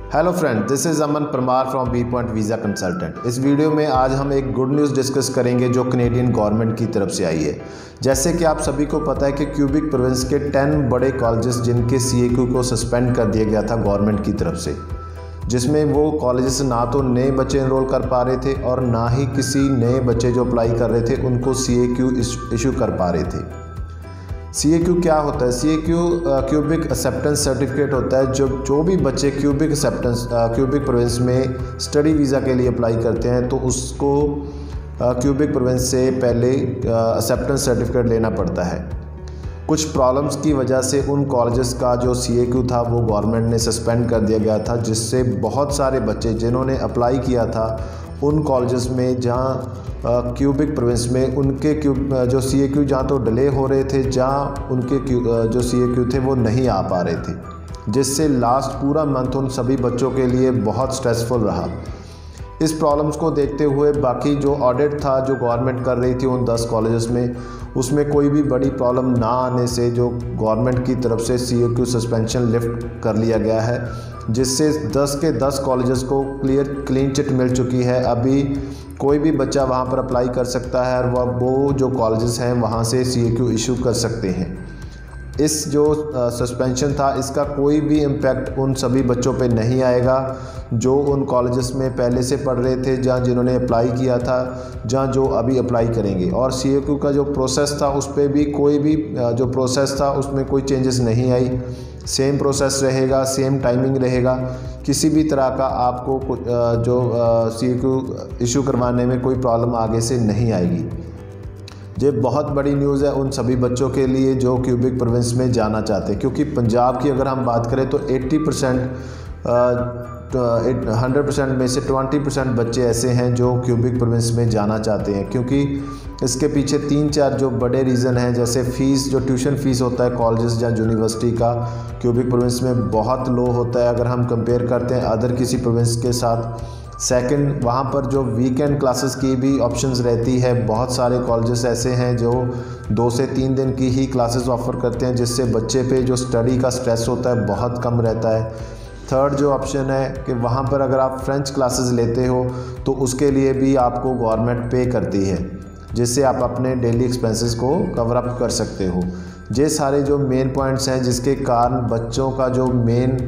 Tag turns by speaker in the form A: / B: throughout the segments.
A: Hello friend, this is Aman Parmar from B point visa consultant. इस video में आज हम एक गुड न्यूज़ डिस्कस करेंगे जो कनेडियन गवर्नमेंट की तरफ से आई है। जैसे कि आप सभी को पता है कि क्यूबिक प्रोविंस के 10 बड़े कॉलेजेस जिनके CAQ को सस्पेंड कर दिया गया था गवर्नमेंट की तरफ से, जिसमें वो कॉलेजेस ना तो नए बच्चे इनरोल कर पा रहे थे और ना ही किसी नए बच्चे जो अप्लाई कर रहे थे उनको CAQ इशू कर पा रहे थे। CAQ क्या होता है? CAQ क्यूबिक एक्सेप्टेंस सर्टिफिकेट होता है। जो भी बच्चे क्यूबिक प्रोविंस में स्टडी वीज़ा के लिए अप्लाई करते हैं तो उसको क्यूबिक प्रोविंस से पहले एक्सेप्टेंस सर्टिफिकेट लेना पड़ता है। कुछ प्रॉब्लम्स की वजह से उन कॉलेजेस का जो CAQ था वो गवर्नमेंट ने सस्पेंड कर दिया गया था, जिससे बहुत सारे बच्चे जिन्होंने अप्लाई किया था उन कॉलेजेस में जहाँ क्यूबिक प्रोविंस में उनके जो CAQ जहाँ तो डिले हो रहे थे, जहाँ उनके जो CAQ थे वो नहीं आ पा रहे थे, जिससे लास्ट पूरा मंथ उन सभी बच्चों के लिए बहुत स्ट्रेसफुल रहा। इस प्रॉब्लम्स को देखते हुए बाकी जो ऑडिट था जो गवर्नमेंट कर रही थी उन 10 कॉलेजेस में, उसमें कोई भी बड़ी प्रॉब्लम ना आने से जो गवर्नमेंट की तरफ से CAQ सस्पेंशन लिफ्ट कर लिया गया है, जिससे 10 के 10 कॉलेजेस को क्लीन चिट मिल चुकी है। अभी कोई भी बच्चा वहां पर अप्लाई कर सकता है और वो जो कॉलेजेस हैं वहां से CAQ इशू कर सकते हैं। इस जो सस्पेंशन था इसका कोई भी इम्पैक्ट उन सभी बच्चों पे नहीं आएगा जो उन कॉलेजेस में पहले से पढ़ रहे थे, जहाँ जिन्होंने अप्लाई किया था, जहाँ जो अभी अप्लाई करेंगे। और CAQ का जो प्रोसेस था उस पर भी कोई भी जो प्रोसेस था उसमें कोई चेंजेस नहीं आई। सेम प्रोसेस रहेगा, सेम टाइमिंग रहेगा। किसी भी तरह का आपको जो CAQ इशू करवाने में कोई प्रॉब्लम आगे से नहीं आएगी। ये बहुत बड़ी न्यूज़ है उन सभी बच्चों के लिए जो क्यूबिक प्रोविंस में जाना चाहते हैं, क्योंकि पंजाब की अगर हम बात करें तो 100% में से 20% बच्चे ऐसे हैं जो क्यूबिक प्रोविंस में जाना चाहते हैं। क्योंकि इसके पीछे 3-4 जो बड़े रीज़न हैं, जैसे फ़ीस, जो ट्यूशन फ़ीस होता है कॉलेजेस या यूनिवर्सिटी का क्यूबिक प्रोविंस में बहुत लो होता है अगर हम कंपेयर करते हैं अदर किसी प्रोविंस के साथ। सेकंड, वहाँ पर जो वीकेंड क्लासेस की भी ऑप्शंस रहती है। बहुत सारे कॉलेजेस ऐसे हैं जो 2 से 3 दिन की ही क्लासेस ऑफ़र करते हैं, जिससे बच्चे पे जो स्टडी का स्ट्रेस होता है बहुत कम रहता है। थर्ड जो ऑप्शन है कि वहाँ पर अगर आप फ्रेंच क्लासेस लेते हो तो उसके लिए भी आपको गवर्नमेंट पे करती है, जिससे आप अपने डेली एक्सपेंसेस को कवर अप कर सकते हो। ये सारे जो मेन पॉइंट्स हैं जिसके कारण बच्चों का जो मेन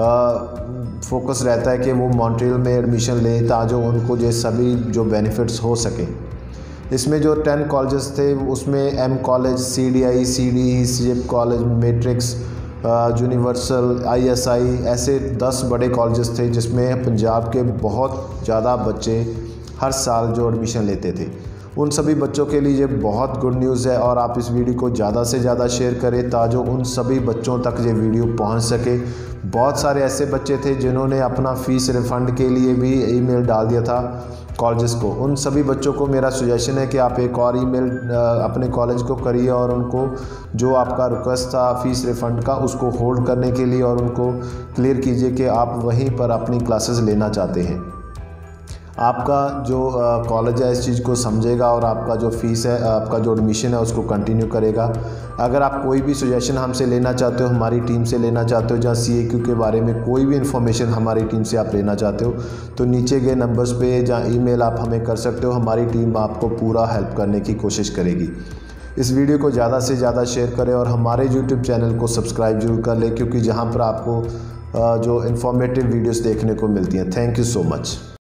A: फोकस रहता है कि वो मॉन्ट्रियल में एडमिशन लें ताकि उनको ये सभी जो बेनिफिट्स हो सके। इसमें जो 10 कॉलेजेस थे उसमें M college, CDI, CDE, CIP college, matrix, universal, ISI, ऐसे 10 बड़े कॉलेजेस थे जिसमें पंजाब के बहुत ज़्यादा बच्चे हर साल जो एडमिशन लेते थे। उन सभी बच्चों के लिए ये बहुत गुड न्यूज़ है और आप इस वीडियो को ज़्यादा से ज़्यादा शेयर करें ताकि उन सभी बच्चों तक ये वीडियो पहुंच सके। बहुत सारे ऐसे बच्चे थे जिन्होंने अपना फ़ीस रिफ़ंड के लिए भी ईमेल डाल दिया था कॉलेजेस को। उन सभी बच्चों को मेरा सजेशन है कि आप एक और ईमेल अपने कॉलेज को करिए और उनको जो आपका रिक्वेस्ट था फ़ीस रिफ़ंड का उसको होल्ड करने के लिए और उनको क्लियर कीजिए कि आप वहीं पर अपनी क्लासेस लेना चाहते हैं। आपका जो कॉलेज है इस चीज़ को समझेगा और आपका जो फ़ीस है, आपका जो एडमिशन है उसको कंटिन्यू करेगा। अगर आप कोई भी सजेशन हमसे लेना चाहते हो, हमारी टीम से लेना चाहते हो, जहाँ CAQ के बारे में कोई भी इन्फॉर्मेशन हमारी टीम से आप लेना चाहते हो तो नीचे गए नंबर्स पे जहाँ ईमेल आप हमें कर सकते हो। हमारी टीम आपको पूरा हेल्प करने की कोशिश करेगी। इस वीडियो को ज़्यादा से ज़्यादा शेयर करें और हमारे YouTube चैनल को सब्सक्राइब जरूर कर लें, क्योंकि जहाँ पर आपको जो इन्फॉर्मेटिव वीडियोज़ देखने को मिलती हैं। Thank you so much.